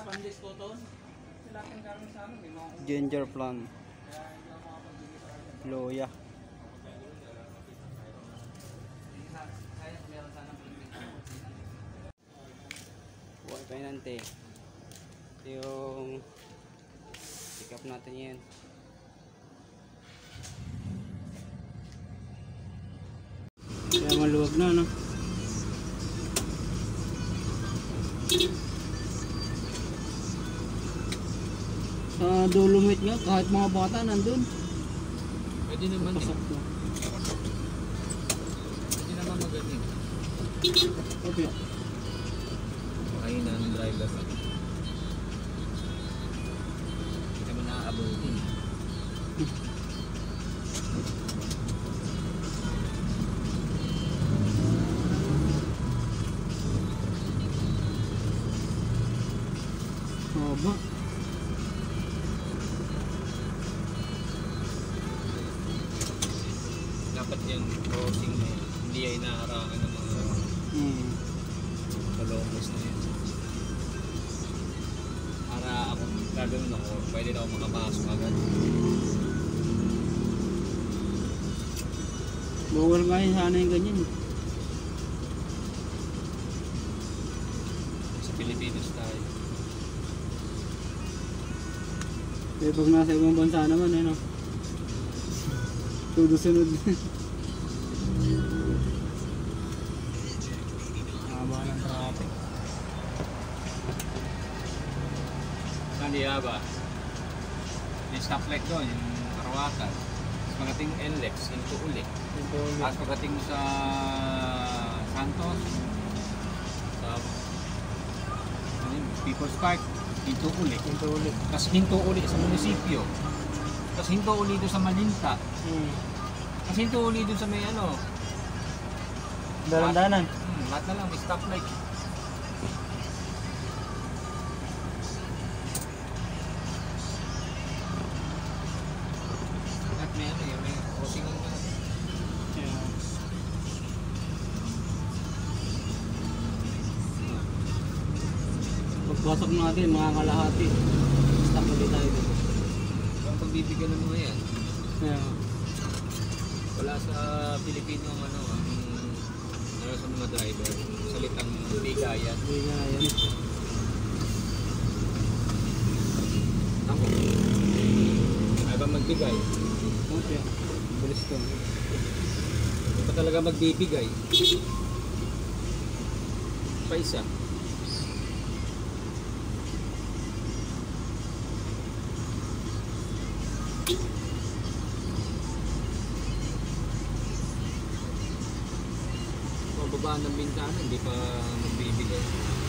Ginger plant. Loya. Buhay pa yun nante. Ito yung pick up natin yan. Kaya maluwag na, no? Sa Dolomite nga, kahit mga bata nandun. Pwede naman pasok na. Pwede naman magaling. Okay. Ayun na ang driver. Hindi naman nakaabot din. Haba. Dapat yung crossing na yun. Hindi ay inaharangan ng mga kalomos na yun. Para ako gagawin ako, pwede na ako makapasok agad. Bawal nga yun sana yung ganyan. Sa Pilipinas tayo. Eh pag nasa ibang bansa naman eh no. Sunod-sunod. Haba ng traffic. Hindi ba? Yung stoplight doon, yung Arawakan. Tapos pagdating NLEX, hinto uli. Tapos pagdating mo sa Santos, sa People's Park, hinto uli. Tapos hinto uli sa munisipyo. Tapos hinto uli doon sa Malinta. Tapos hinto uli doon sa may ano. Dalan-dalan. Lahat na lang, may stoplight. At may ano yun, may crossing lang na. Pagpasok natin, mga kalahati. Stop ulit tayo dito. Ang pagbibigyan ng mga yan, Yeah. wala sa Pilipino ang ano sa mga driver, salitang bigayan. Bigayan. Ako, ay ba magbigay? Okay. Bilis to. Ay ba talaga magbibigay? Pa isa. Babaan ng bintana, hindi pa magbibigay.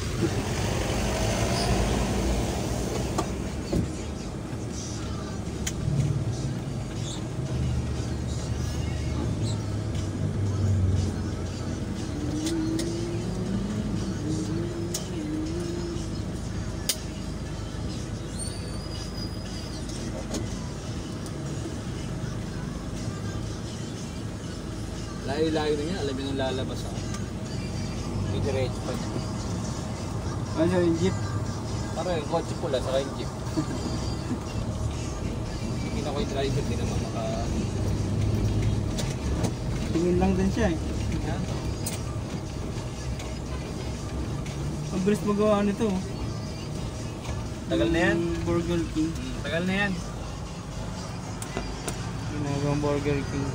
Layo-layo na niya, alam niyo nung lalabas ako. Diretso pa niya. Ano yung jeep? Parang yung kotse pula, saka yung jeep. Hindi na ko yung driver, di naman maka... Tingin lang din siya eh. Yan. Ang bilis magawa nito. Tagal na yan? Burger King. Tagal na yan. Ginagawang Burger King.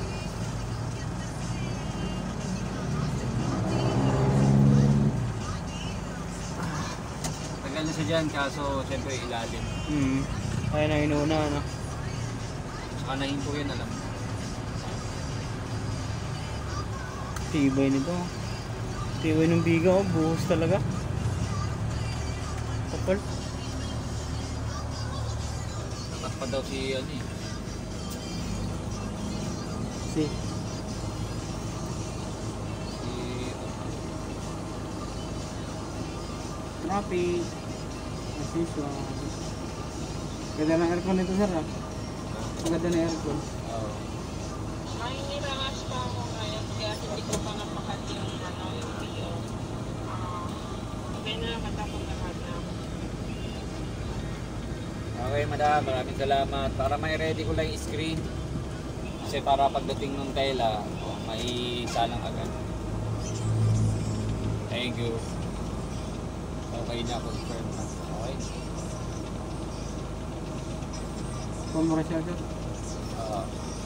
Tagal na siya dyan, kaso siyempre ilalim. Kaya na inuna, no? Saka nahinto yan, alam mo. Tibay nito. Tibay ng biga, oh. Buhos talaga. Kapal. Tatak pa daw si ano eh. Si. Traffic. As usual. Ganda ng aircon nito, sir, ah. Ganda ng aircon. Oo. Ay, nirangas pa ako ngayon kaya hindi ko pa napakat yung ano, yung video. Okay na, katapos lahat na. Okay, madam. Maraming salamat. Para may ready ko lang yung screen. Kasi para pagdating ng tela, may salang agad. Thank you. Okay na, confirm na. Okay. Pamura siya sir. Ah.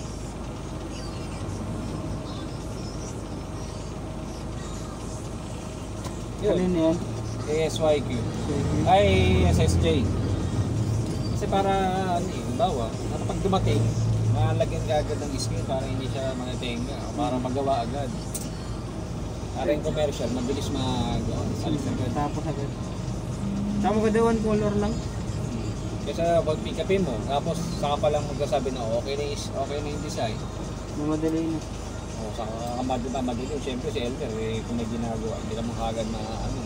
Kanina yan. ASYQ. Ay, SSJ. Kasi para, ano eh, bawa, kapag dumating, malagyan ka agad ng screen para hindi siya manitenga, para magawa agad. Para yung commercial, mabilis mag-alis agad. Tapos agad. Tama ko daw one color lang. Kaya pag pick upin mo, tapos saka pa lang magsasabi na okay na yung design. Mamadali na. O, saka ka madali. Siyempre si Elmer, kung may ginagawa, hindi naman kagad na ano.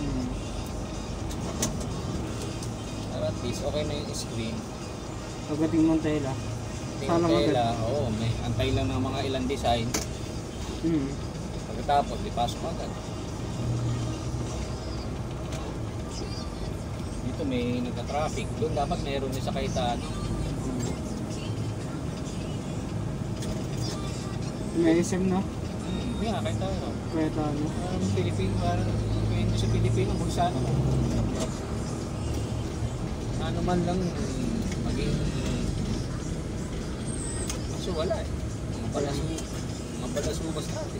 Pero at least okay na yung screen. Pagdating mong tela. Salang agad. Tela, oo, may antay lang ng mga ilang design. Pagkatapos, ipasok agad. Dito may nagka-traffic. Doon dapat mayroon din sa Kaitano. May SM no? Kaya Kaitano. Kaya tayo. Parang Pilipino, parang pwede sa Pilipino, bulsano. Ano man lang maging kaso wala eh. Mga palasubas natin.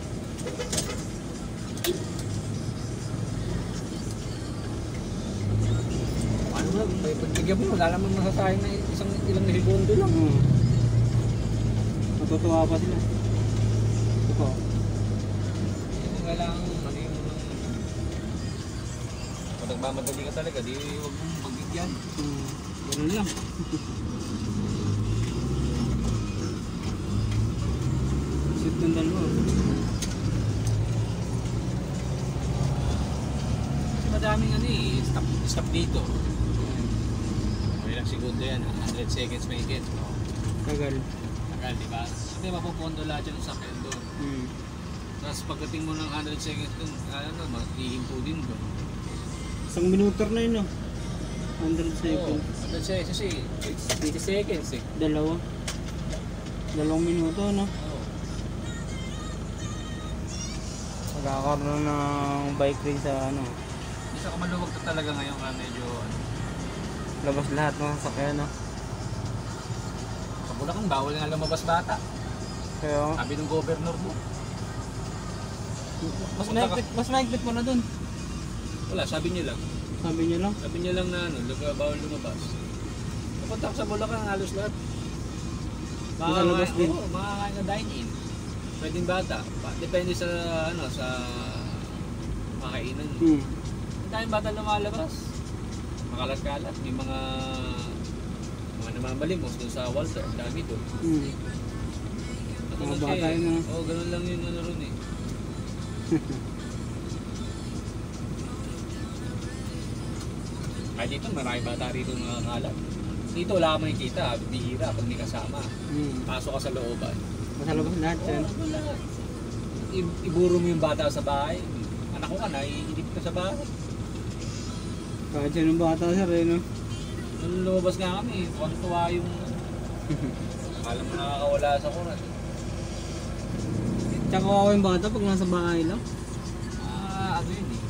Ano lang, pagbigyan mo, wala naman masasayang na ilang segundo lang. Matutuwa pa sila. Ito. Hindi kailangan maging kung nagmamadali ka talaga, di huwag mong pagbigyan. Ganun lang. Shoot ng dalawa. Kasi madaming ano eh, stop dito. Ilang segundo yan, 100 seconds may get. Tagal. Tagal, di ba? Kasi mapupondo lahat yung sakyan doon. Tapos pagdating mo ng 100 seconds doon, ano, maghihimpo din doon. Isang minuto na yun no? 100 seconds. 100 seconds kasi 80 seconds eh. Dalawang minuto no? Oo. Magkakaroon ng bike race sa ano. Isa ka maluwag na talaga ngayon kaya medyo ano. Labas lahat ng sasakyan no? Sa Bulacan, bawal nga lumabas bata. Kaya Sabi ng governor mo. mas mahigpit mo na dun. Wala, sabi niya lang. Sabi niya lang. Sabi niya lang na ano, bawal lumabas. Kapunta ko sa Bulacan, halos lahat. Makalabas din. Oo, makakain na dine-in. Pwedeng bata. Depende sa ano, sa makainan. Ang daming bata lumalabas. Makalat-kalat. May mga namamalimos doon sa Walter. Ang dami doon. Mga bata yun na. Oo, ganun lang yun ano ron eh. Kahit dito, marami bata rito nakakalat. Dito wala ka makikita, bihira pag may kasama. Pasok ka sa looban. Masalabas lahat yan. Oo, lahat. Iburo mo yung bata sa bahay. Anak ko ka na, iinip ka sa bahay. Kahit siya ng bata sir eh no? Nung lumabas nga kami, tuwa yung akala mo nakakawala sa kurat. Tsaka ako yung bata pag nasa bahay lang. Ano yun eh.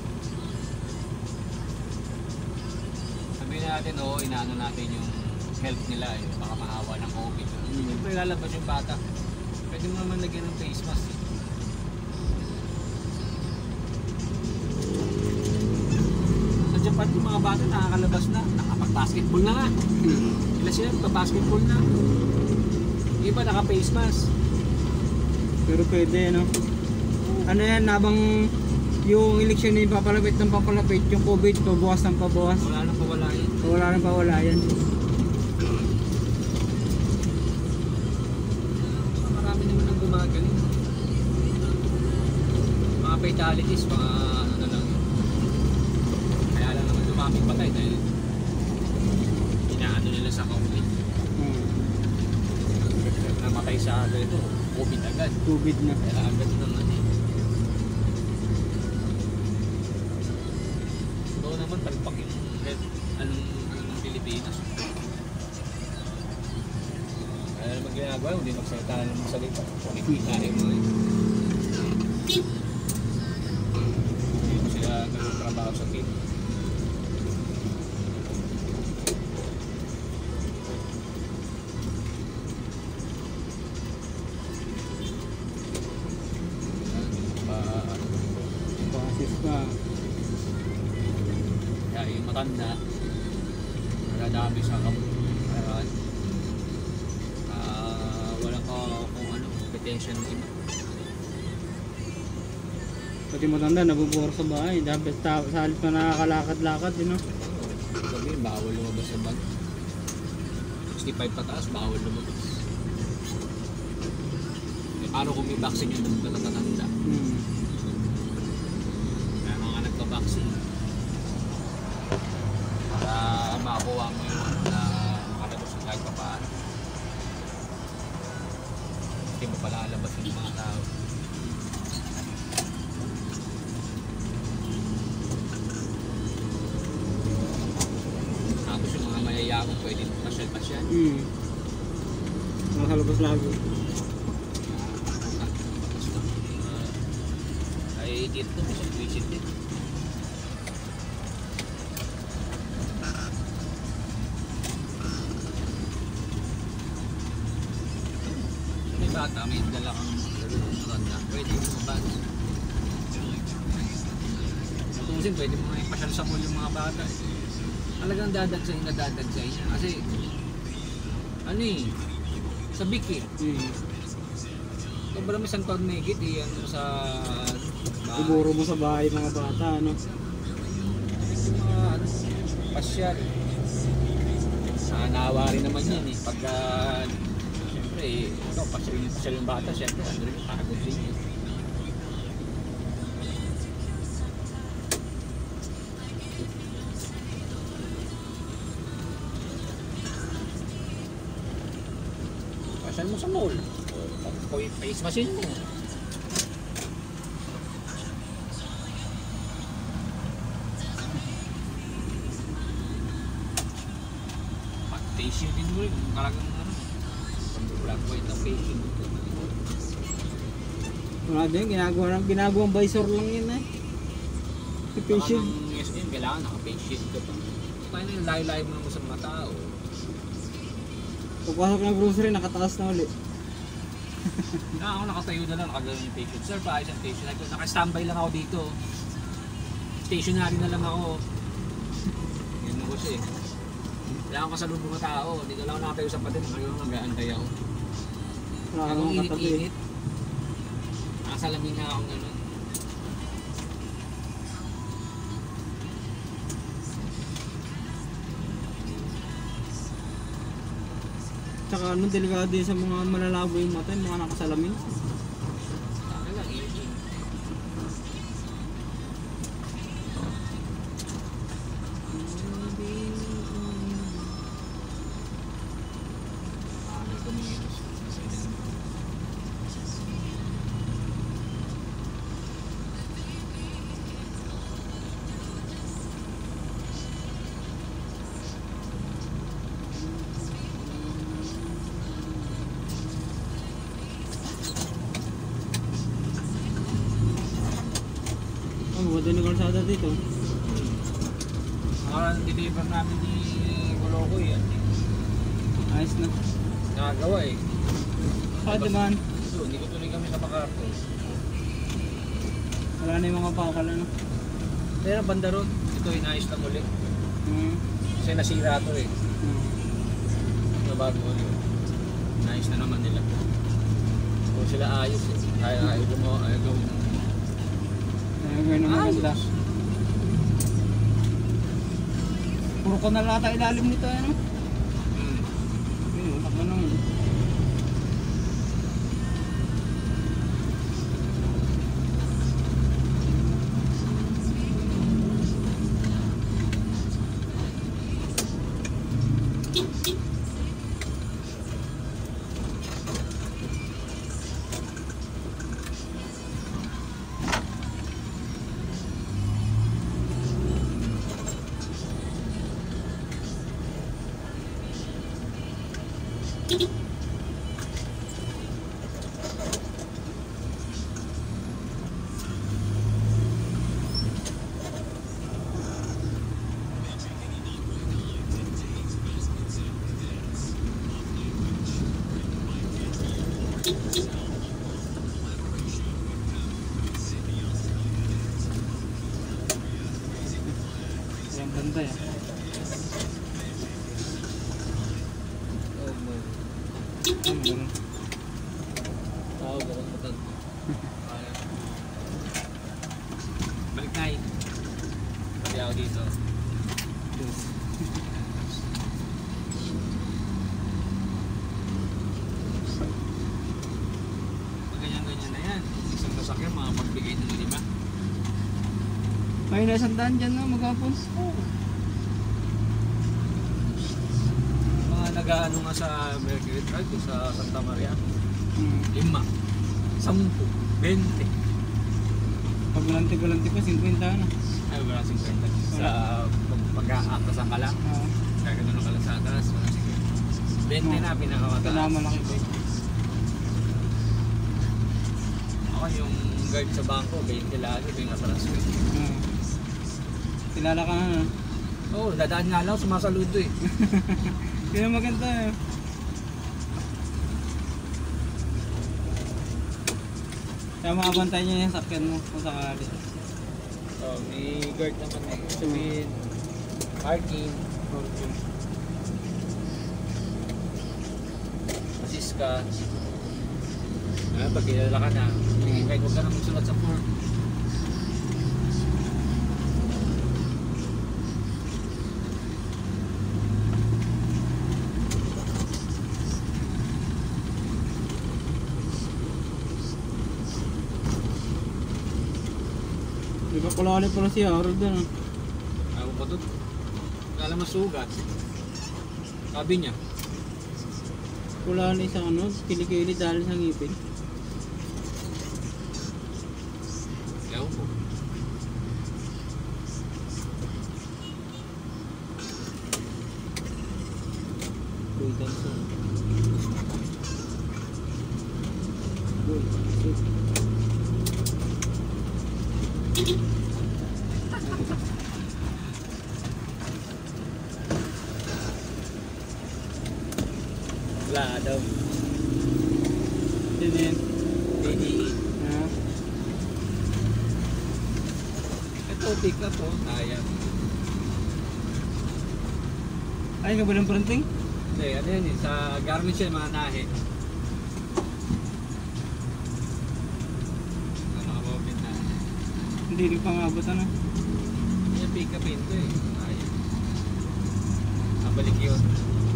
Sabihin natin, inaano natin yung health nila eh. Baka mahawa ng COVID. Siyempre lalabas yung bata. Pwede mo naman lagyan ng face mask eh. Sa Japan, yung mga bata nakakalabas na. Nakapag-basketball na nga. Sila sila nagpa-basketball na. Iba naka-face mask. Pero pwede no? Ano yan, habang yung eleksyon na papalapit ng papalapit, yung COVID, pabukas ng pabukas. Wala nang pawala yan. Wala nang pawala yan. Marami naman ang gumagaling. Mga fatalities, mga ano na lang yun. Kaya lang naman dumaming patay dahil inaano nila sa COVID. Namatay sa ano ito, COVID agad. COVID na. Kaya agad naman eh. Ito naman, talpak yung anong ng Pilipinas. ginagawa, hindi magsalita na ng salita. Kumikita rin mo eh. Hindi mo sila nagtrabaho sa team. Process pa. Kaya yung matanda, nadadami sa kaburan. Wala ka kung ano, competition ng iba. Pati matanda, nabuburo sa bahay. Dapat sa halip na nakakalakad-lakad, you know? Sabihin, bawal lumabas sa bag. 65 pataas, bawal lumabas. Eh, paano kung may vaccine yung nagtatanda? Kaya mga nagpa-vaccine. Para makakuha mo yung ano na makalabas ng kahit pa paano. Hindi mo pala alabas yung mga tao. Tapos yung mga mayayakong pwede pasyal-pasyal. Nakakalabas lago. Ay dito, isang visit din. May bata, may dala kang maganda. Pwede mo mabag. Kung pwede mo nga ipasyal sa mall yung mga bata. Talagang dadagsay na dadagsay niya. Kasi, ano eh, sa bikit. Sobrang isang taon na higit eh, ano sa bahay. Iburo mo sa bahay mga bata, ano? Yung mga ano, pasyal. Naawa rin naman yan eh. Pagka, siyempre eh, ito, pasyal yung bata, siyempre, ano rin, pagod din yun. Pasyal mo sa mall. Face machine mo. Pag-patient din mo rin. Talagang ano. Pag-black white na patient. Wala din, ginagawang visor lang yun eh. Si patient. Yes, yun, kailangan naka-patient ka pa. Tayo na yung layo-layo mo naman sa mga tao. Pagpasok ng grocery, nakataas na ulit. Ako nakatayo na lang, nakagano'n yung patient. Sir, paayos ang patient. Naka-standby lang ako dito. Stationary na lang ako. Yun ako siya eh. Kailangan ko sa lubong ng tao. Hindi ko lang nakatayo sa patin. Ngayon mag-aantay ako. Wala Ang akong katabi. init-init. Nakasalamin na akong gano'n. Tsaka ano, delikado din sa mga malalabo yung mata, yung mga nakasalamin. Ano lang, init-init. May kumilos. Ang ganda ni kalsada dito. Deliver namin ni Golokoy yan. Ayos na. Nakagawa eh. Pwede man. So, hindi ko tuloy kami sa Macarto. Wala na yung mga pakal, ano. Kaya banda ron, ito inayos na muli. Hmm. Kasi nasira to eh. Nabago ulit. Inayos na naman nila. Kung sila ayos eh. Ayaw gumawa, ayaw gawin. Ayaw gawin ng maganda. Puro ko na lata ilalim nito, ano. Yun, takbo naman. Ganda yan. Oh, man. Ganun. Oo, ganun mo tanto. Balik tayo. Pati ako dito. Yes. Pag ganyan-ganyan na yan, isang sasakyan makapagbigay ng 5. May nasandaan dyan na maghapon. Mga nag-ano nga sa Mercury Drive sa Santa Maria. 5, 10, 20. Pag galanti pa, 50 na. Ay, wala 50. Sa pag-aaktasan ka lang. Kagano ka lang sa atas, wala 50. 20 na pinakamataas. Malaki ba? Ako yung guard sa bangko, 20 lagi, yung atras ko. Kilala ka na. Oo, dadaan nga lang, sumasaludo eh. Kaya maganda eh. Kaya makabantay niya yung sakyan mo kung sakali. Oh, may guard naman eh. Sabihin, parking, assist ka. Pag kilala ka na, kahit huwag ka na magsulat sa form. Di ba kulali pala si Harold doon? Ako pa doon. Kala masugat. Sabi niya, Kulali sa ano, kilikili dahil sa ngipin. ewan ko. Boy, tanso. Boy, tanso. Wala daw. Yun yun. DDE. Ah. Ito, pick up oh. Sayang. Ay, kabilang printing? Hindi, ano yan eh. Sa garment siya, mga nahe. Ano ka ba na? Hindi rin pangabot ano. Yung pick up ito eh. Sayang. Nabalik yun.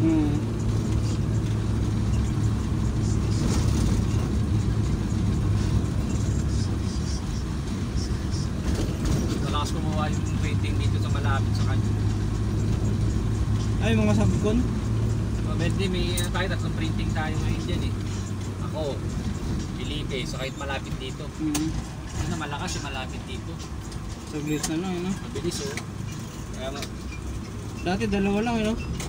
Malakas kumuha yung printing dito sa malapit sa kanya. Ay, mga sabkon. Pwede may tayo, tatlong printing tayo ngayon dyan eh. Ako, Felipe, so kahit malapit dito. Ano malakas yung malapit dito. Saglit na lang, ano. Mabilis oh. Kaya Dati dalawa lang, ano.